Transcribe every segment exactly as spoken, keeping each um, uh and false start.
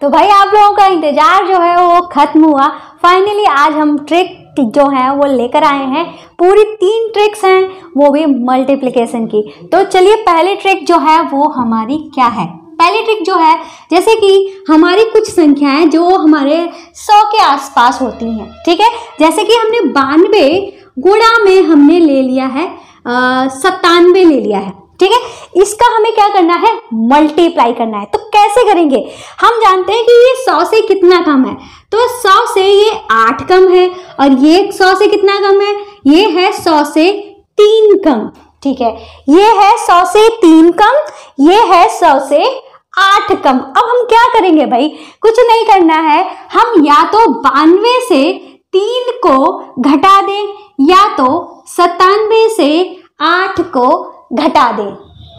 तो भाई आप लोगों का इंतजार जो है वो खत्म हुआ। फाइनली आज हम ट्रिक जो है वो लेकर आए हैं। पूरी तीन ट्रिक्स हैं, वो भी मल्टीप्लिकेशन की। तो चलिए पहली ट्रिक जो है वो हमारी क्या है। पहली ट्रिक जो है, जैसे कि हमारी कुछ संख्याएं जो हमारे सौ के आसपास होती हैं, ठीक है। जैसे कि हमने बानवे गुणा में हमने ले लिया है सत्तानवे ले लिया है, ठीक है। इसका हमें क्या करना है, मल्टीप्लाई करना है। तो कैसे करेंगे, हम जानते हैं कि ये सौ से कितना कम है, तो सौ से ये आठ कम है, और ये सौ से कितना कम है, ये है सौ से तीन कम, ठीक है। ये है सौ से तीन कम, ये है सौ से आठ कम। अब हम क्या करेंगे भाई, कुछ नहीं करना है, हम या तो बानवे से तीन को घटा दें या तो सत्तानवे से आठ को घटा दें।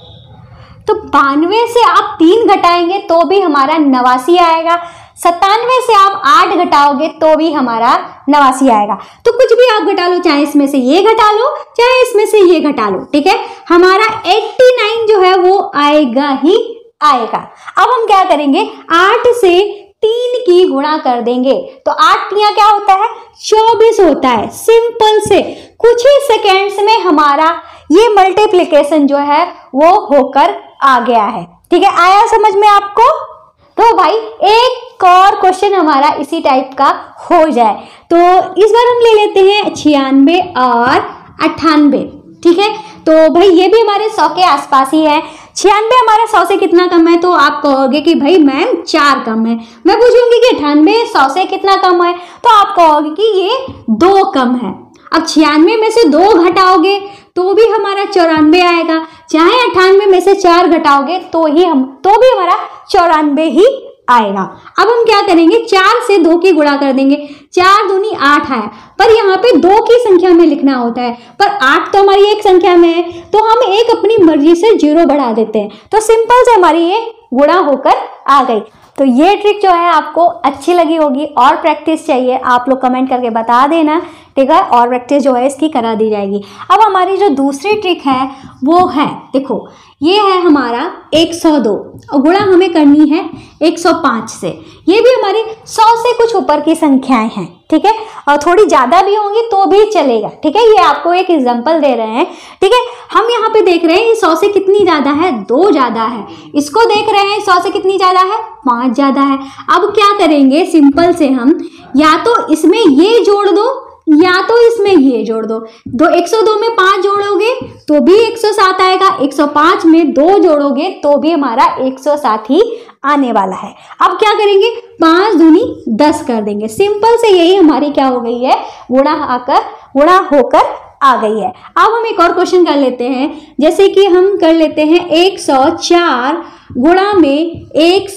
तो बानवे से आप तीन घटाएंगे तो भी हमारा नवासी आएगा, सत्तानवे से आप आठ घटाओगे तो भी हमारा नवासी आएगा। तो कुछ भी आप घटा लो, चाहे इसमें से ये घटा लो चाहे इसमें से ये घटा लो, ठीक है। हमारा नवासी जो है वो आएगा ही आएगा। अब हम क्या करेंगे, आठ से तीन की गुणा कर देंगे, तो आठ तिया क्या होता है, चौबीस होता है। सिंपल से कुछ ही सेकेंड्स में हमारा ये मल्टीप्लिकेशन जो है वो होकर आ गया है, ठीक है। आया समझ में आपको। तो भाई एक और क्वेश्चन हमारा इसी टाइप का हो जाए, तो इस बार हम ले लेते हैं छियानवे और अट्ठानवे, ठीक है। तो भाई ये भी हमारे सौ के आसपास ही है। छियानवे हमारा सौ से कितना कम है, तो आप कहोगे कि भाई मैम चार कम है। मैं पूछूंगी कि अट्ठानवे सौ से कितना कम है, तो आप कहोगे कि ये दो कम है। अब छियानवे में से दो घटाओगे तो भी हमारा चौरानवे आएगा, चाहे अट्ठानवे में से चार घटाओगे तो ही हम तो भी हमारा चौरानवे ही आएगा। अब हम क्या करेंगे, चार से दो की गुणा कर देंगे, चार दूनी आठ आया, पर यहाँ पे दो की संख्या में लिखना होता है, पर आठ तो हमारी एक संख्या में है, तो हम एक अपनी मर्जी से जीरो बढ़ा देते हैं, तो सिंपल से हमारी ये गुणा होकर आ गई। तो ये ट्रिक जो है आपको अच्छी लगी होगी, और प्रैक्टिस चाहिए आप लोग कमेंट करके बता देना, ठीक है। और प्रैक्टिस जो है इसकी करा दी जाएगी। अब हमारी जो दूसरी ट्रिक है वो है, देखो ये है हमारा एक सौ दो और गुणा हमें करनी है एक सौ पाँच से। ये भी हमारी सौ से कुछ ऊपर की संख्याएं हैं, ठीक है, और थोड़ी ज़्यादा भी होंगी तो भी चलेगा, ठीक है। ये आपको एक एग्जांपल दे रहे हैं, ठीक है। हम यहाँ पे देख रहे हैं सौ से कितनी ज़्यादा है, दो ज़्यादा है। इसको देख रहे हैं सौ से कितनी ज़्यादा है, पाँच ज़्यादा है। अब क्या करेंगे, सिंपल से हम या तो इसमें ये जोड़ दो या तो इसमें ये जोड़ दो। दो एक सौ दो में पाँच जोड़ोगे तो भी एक सौ सात आएगा, एक सौ पाँच में दो जोड़ोगे तो भी हमारा एक सौ सात ही आने वाला है। अब क्या करेंगे, पाँच दूनी दस कर देंगे। सिंपल से यही हमारी क्या हो गई है, गुणा आकर गुणा होकर आ गई है। अब हम एक और क्वेश्चन कर लेते हैं, जैसे कि हम कर लेते हैं एक सौ चार गुणा में एक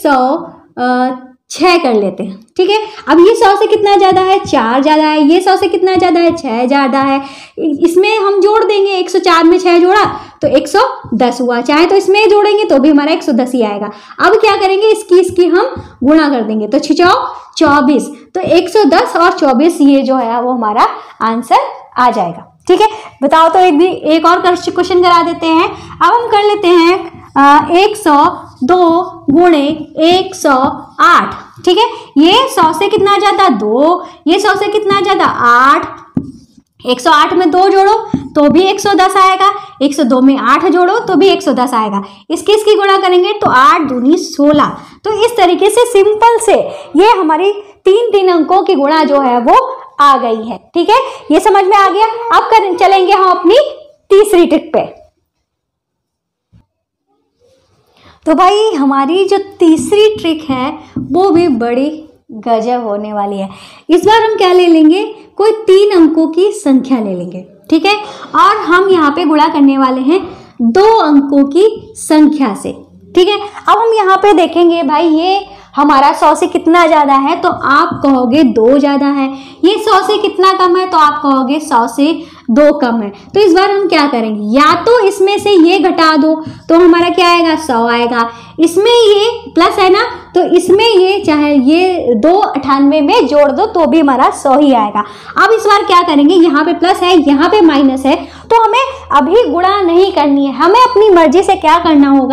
सौ छः कर लेते हैं, ठीक है। अब ये सौ से कितना ज़्यादा है, चार ज़्यादा है। ये सौ से कितना ज़्यादा है, छः ज़्यादा है। इसमें हम जोड़ देंगे, एक सौ चार में छः जोड़ा तो एक सौ दस हुआ, चाहे तो इसमें जोड़ेंगे तो भी हमारा एक सौ दस ही आएगा। अब क्या करेंगे, इसकी इसकी हम गुणा कर देंगे, तो छिचौ चौबीस, तो एक सौ दस और चौबीस ये जो है वो हमारा आंसर आ जाएगा, ठीक है। बताओ तो एक भी एक और क्वेश्चन करा देते हैं। अब हम कर लेते हैं एक सौ दो गुणे एक सौ आठ, ठीक है। ये सौ से कितना ज्यादा, दो, ये सौ से कितना ज्यादा, आठ। एक सौ आठ में दो जोड़ो तो भी एक सौ दस आएगा, एक सौ दो में आठ जोड़ो तो भी एक सौ दस आएगा। इसकी इसकी गुणा करेंगे तो आठ दूनी सोलह। तो इस तरीके से सिंपल से ये हमारी तीन तीन अंकों की गुणा जो है वो आ गई है, ठीक है। ये समझ में आ गया। अब कर चलेंगे हम अपनी तीसरी ट्रिक पे। तो भाई हमारी जो तीसरी ट्रिक है वो भी बड़ी गजब होने वाली है। इस बार हम क्या ले लेंगे, कोई तीन अंकों की संख्या ले लेंगे, ठीक है, और हम यहाँ पे गुणा करने वाले हैं दो अंकों की संख्या से, ठीक है। अब हम यहाँ पे देखेंगे भाई ये हमारा सौ से कितना ज़्यादा है, तो आप कहोगे दो ज़्यादा है। ये सौ से कितना कम है, तो आप कहोगे सौ से दो कम है। तो इस बार हम क्या करेंगे, या तो इसमें से ये घटा दो तो हमारा क्या आएगा, सौ आएगा। इसमें ये प्लस है ना, तो इसमें ये चाहे ये दो अठानवे में जोड़ दो तो भी हमारा सौ ही आएगा। अब इस बार क्या करेंगे, यहाँ पे प्लस है यहाँ पे माइनस है, तो हमें अभी गुणा नहीं करनी है, हमें अपनी मर्जी से क्या करना होगा,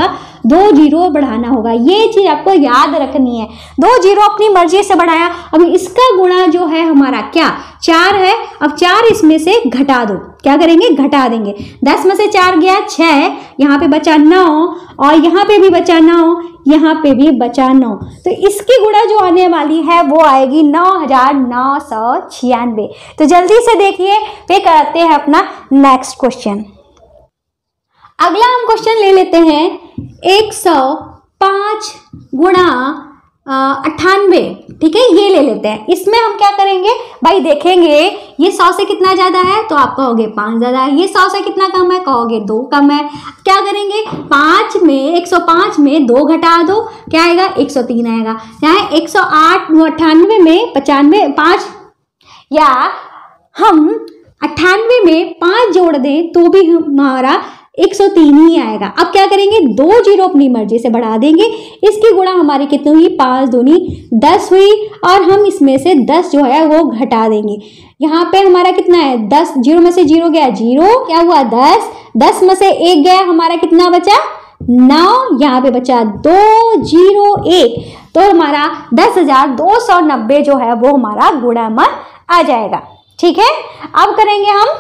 दो जीरो बढ़ाना होगा, ये चीज आपको याद रखनी है। दो जीरो अपनी मर्जी से बढ़ाया, अब इसका गुणा जो है हमारा क्या चार है, अब चार इसमें से घटा दो, क्या करेंगे घटा देंगे, दस में से चार गया छः, यहाँ पे बचा नौ और यहाँ पे भी बचा नौ, यहाँ पे भी बचा नौ, तो इसकी गुणा जो आने वाली है वो आएगी नौ हजार नौ सौ छियानवे। तो जल्दी से देखिए, फिर करते हैं अपना नेक्स्ट क्वेश्चन। अगला हम क्वेश्चन ले लेते हैं एक सौ पाँच गुणा अट्ठानवे, ठीक है, ये ले लेते हैं। इसमें हम क्या करेंगे भाई, देखेंगे ये सौ से कितना ज़्यादा है तो आप कहोगे पाँच ज़्यादा है, ये सौ से कितना कम है कहोगे दो कम है। क्या करेंगे, पाँच में एक सौ पाँच में दो घटा दो, क्या आएगा एक सौ तीन आएगा। यहाँ एक सौ आठ अट्ठानवे में पचानवे पाँच, या हम अट्ठानवे में पाँच जोड़ दें तो भी हमारा एक सौ तीन ही आएगा। अब क्या करेंगे, दो जीरो अपनी मर्जी से बढ़ा देंगे, इसकी गुणा हमारी कितनी हुई, पाँच दूनी दस हुई, और हम इसमें से दस जो है वो घटा देंगे। यहाँ पे हमारा कितना है दस, जीरो में से जीरो गया जीरो, क्या हुआ दस, दस में से एक गया, हमारा कितना बचा नौ, यहाँ पे बचा दो जीरो एक, तो हमारा दस हजार दो सौ नब्बे जो है वो हमारा गुणामन आ जाएगा। ठीक है, अब करेंगे हम,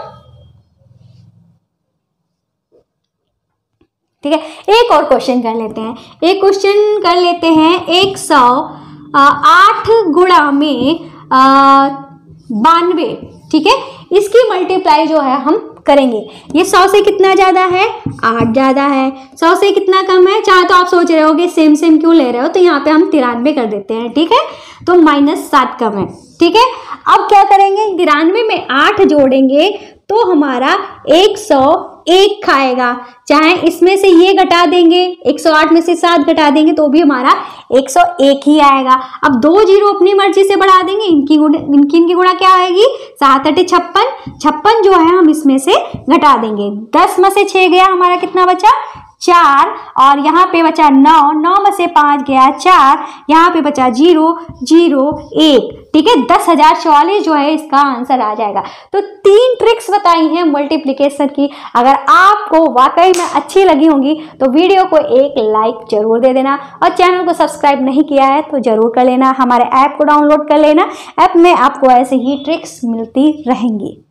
ठीक है, एक और क्वेश्चन कर लेते हैं। एक क्वेश्चन कर लेते हैं एक सौ आठ गुणा में बानवे, ठीक है, इसकी मल्टीप्लाई जो है हम करेंगे। ये सौ से कितना ज़्यादा है, आठ ज़्यादा है, सौ से कितना कम है, चाहे तो आप सोच रहे होगे सेम सेम क्यों ले रहे हो, तो यहाँ पे हम तिरानवे कर देते हैं, ठीक है, तो माइनस सात कम है, ठीक है। अब क्या करेंगे, तिरानवे में आठ जोड़ेंगे तो हमारा एक सौ एक खाएगा, चाहे इसमें से ये घटा देंगे, एक सौ आठ में से सात घटा देंगे तो भी हमारा एक सौ एक ही आएगा। अब दो जीरो अपनी मर्जी से बढ़ा देंगे, इनकी गुणा इनकी इनकी गुणा क्या आएगी, सात अठे छप्पन, छप्पन जो है हम इसमें से घटा देंगे, दस में से छः गया, हमारा कितना बचा चार, और यहाँ पे बचा नौ, नौ में से पाँच गया चार, यहाँ पे बचा जीरो जीरो एक, ठीक है, दस हजार चौवालीस जो है इसका आंसर आ जाएगा। तो तीन ट्रिक्स बताई हैं मल्टीप्लिकेशन की, अगर आपको वाकई में अच्छी लगी होंगी तो वीडियो को एक लाइक जरूर दे देना, और चैनल को सब्सक्राइब नहीं किया है तो जरूर कर लेना, हमारे ऐप को डाउनलोड कर लेना, ऐप में आपको ऐसे ही ट्रिक्स मिलती रहेंगी।